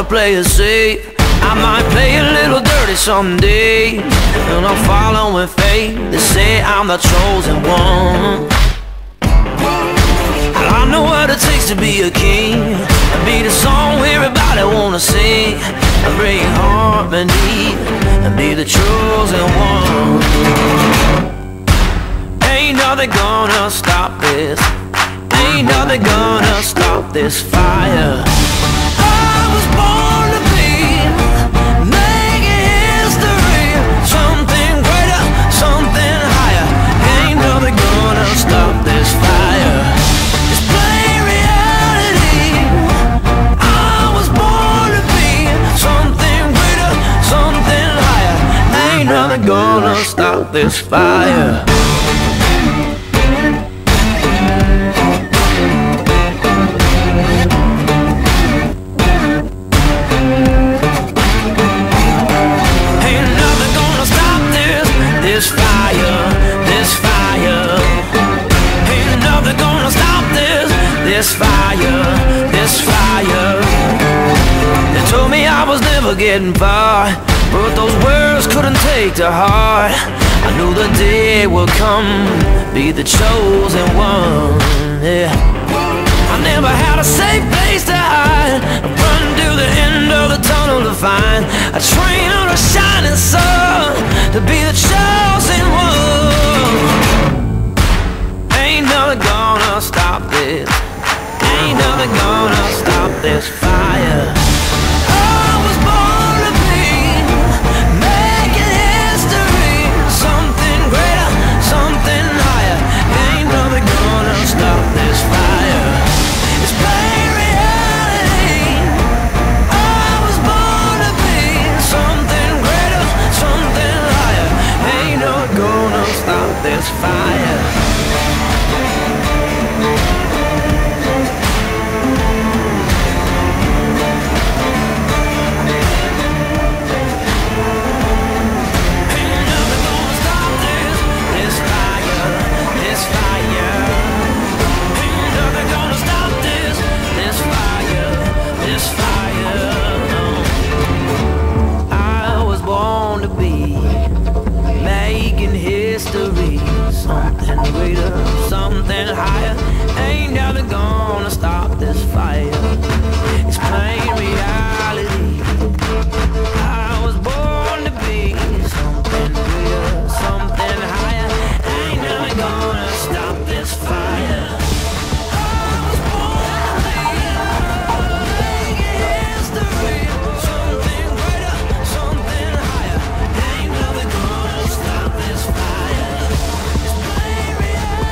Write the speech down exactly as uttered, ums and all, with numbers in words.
play it safe. I might play a little dirty someday, and I'm following fate. They say I'm the chosen one. I know what it takes to be a king, and be the song everybody wanna sing, and break harmony, and be the chosen one. Ain't nothing gonna stop this. Ain't nothing gonna stop this fire. I was born to be making history, something greater, something higher. Ain't nothing gonna stop this fire. It's plain reality. I was born to be something greater, something higher. Ain't nothing gonna stop this fire. This fire, this fire, ain't nothing gonna stop this. This fire, this fire. They told me I was never getting far, but those words couldn't take to heart. I knew the day would come, be the chosen one. Yeah. I never had a safe place to hide, run to the end of the tunnel to find a train on a shining sun, to be the chosen one. Ain't nothing gonna stop this. Ain't nothing gonna stop this fire. I was born to be making history, something greater, something higher. Ain't nothing gonna stop this fire. It's plain reality. I was born to be something greater, something higher. Ain't no gonna stop this fire. Ain't nothing gonna stop this, this fire, this fire. Ain't nothing gonna stop this, this fire, this fire. I was born to be making history, something greater, something higher. Ain't nothing gonna stop this fire. It's plain reality. I was born to be something greater, something higher. Ain't nothing gonna stop this fire. I was born to be making history, something greater, something higher. Ain't nothing gonna stop this fire. It's plain reality.